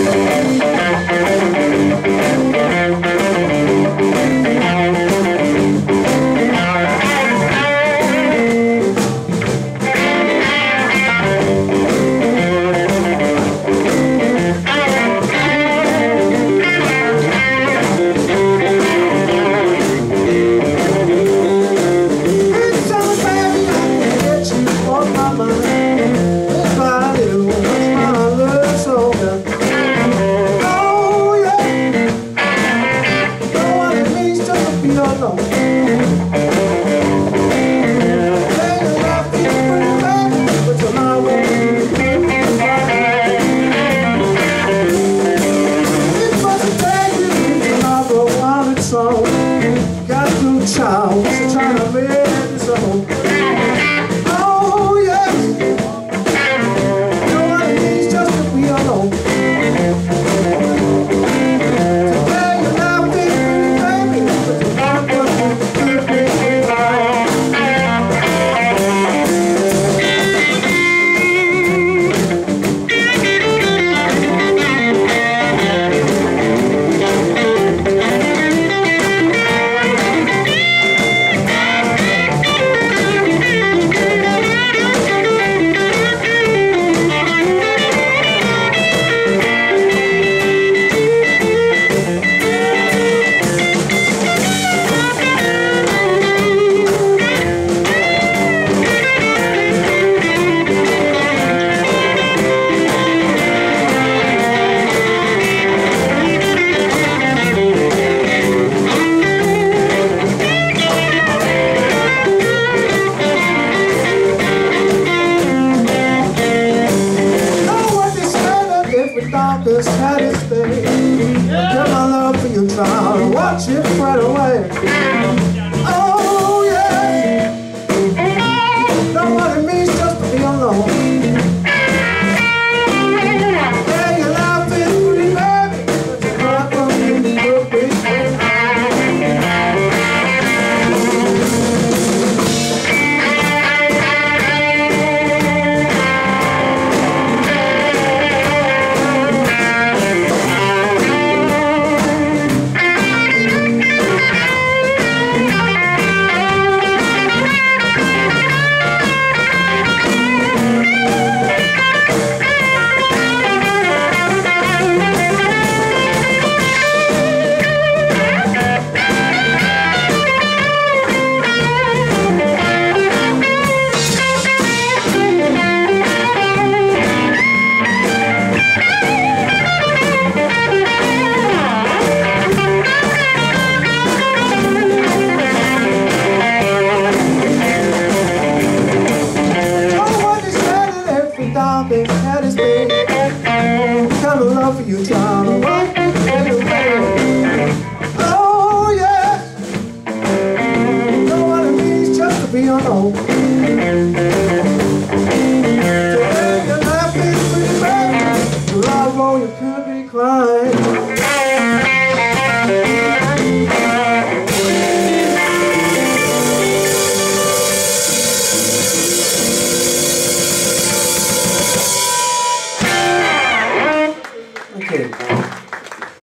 Watch it right away. Oh yeah, know what it means just to be alone. Yeah, your life is pretty baby, but you're not gonna be a big had his day. Kind of love for you, trying to rock me away. Oh yeah, know what it means just to be alone. Today your life is pretty bad. Your love, oh, you could be crying.